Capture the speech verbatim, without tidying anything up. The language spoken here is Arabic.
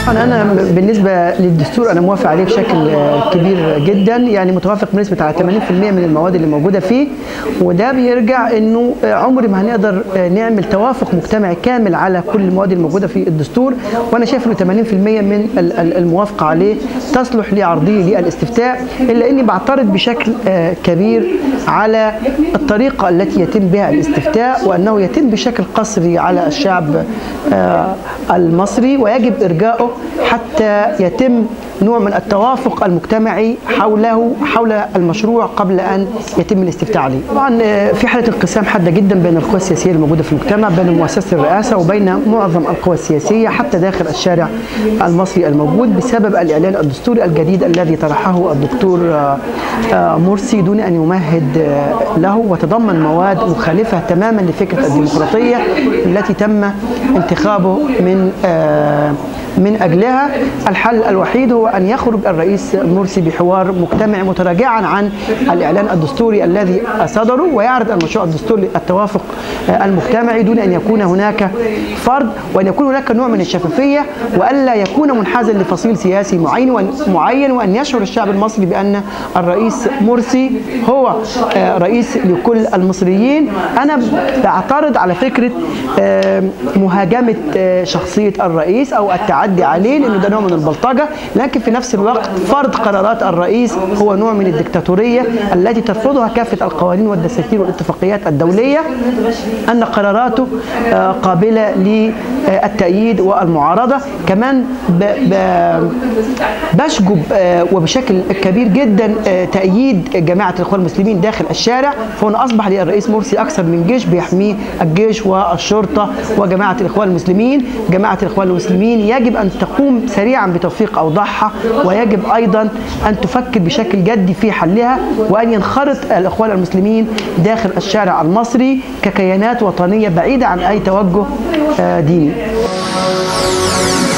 طبعا انا بالنسبه للدستور انا موافق عليه بشكل كبير جدا، يعني متوافق بنسبه على ثمانين بالمئة من المواد اللي موجوده فيه، وده بيرجع انه عمري ما هنقدر نعمل توافق مجتمعي كامل على كل المواد الموجوده في الدستور، وانا شايف انه ثمانين بالمئة من الموافقه عليه تصلح لعرضيه للاستفتاء، الا اني بعترض بشكل كبير على الطريقه التي يتم بها الاستفتاء، وانه يتم بشكل قسري على الشعب المصري، ويجب ارجاؤه حتى يتم نوع من التوافق المجتمعي حوله حول المشروع قبل ان يتم الاستفتاء عليه. طبعا في حاله انقسام حاده جدا بين القوى السياسيه الموجوده في المجتمع، بين مؤسسه الرئاسه وبين معظم القوى السياسيه حتى داخل الشارع المصري الموجود، بسبب الاعلان الدستوري الجديد الذي طرحه الدكتور مرسي دون ان يمهد له، وتضمن مواد مخالفه تماما لفكره الديمقراطيه التي تم انتخابه من من أجلها. الحل الوحيد هو أن يخرج الرئيس مرسي بحوار مجتمعي متراجعا عن الإعلان الدستوري الذي صدره، ويعرض المشروع الدستوري التوافق المجتمعي دون أن يكون هناك فرض، وأن يكون هناك نوع من الشفافية، وألا يكون منحازا لفصيل سياسي معين معين وأن يشعر الشعب المصري بأن الرئيس مرسي هو رئيس لكل المصريين. أنا بعترض على فكرة مهاجمة شخصية الرئيس أو التعدي عليه، لأنه ده نوع من البلطجة، لكن في نفس الوقت فرض قرارات الرئيس هو نوع من الدكتاتورية التي ترفضها كافة القوانين والدساتير والاتفاقيات الدولية، أن قراراته قابلة للتأييد والمعارضة. كمان بشجب وبشكل كبير جدا تأييد جماعة الإخوان المسلمين داخل الشارع، فهنا أصبح للرئيس مرسي أكثر من جيش بيحميه، الجيش والشرطة وجماعة الإخوان المسلمين. جماعة الإخوان المسلمين يجب أن تقوم سريعا بتوثيق أوضاعها، ويجب أيضا أن تفكر بشكل جدي في حلها، وأن ينخرط الإخوان المسلمين داخل الشارع المصري ككيانات وطنية بعيدة عن أي توجه ديني.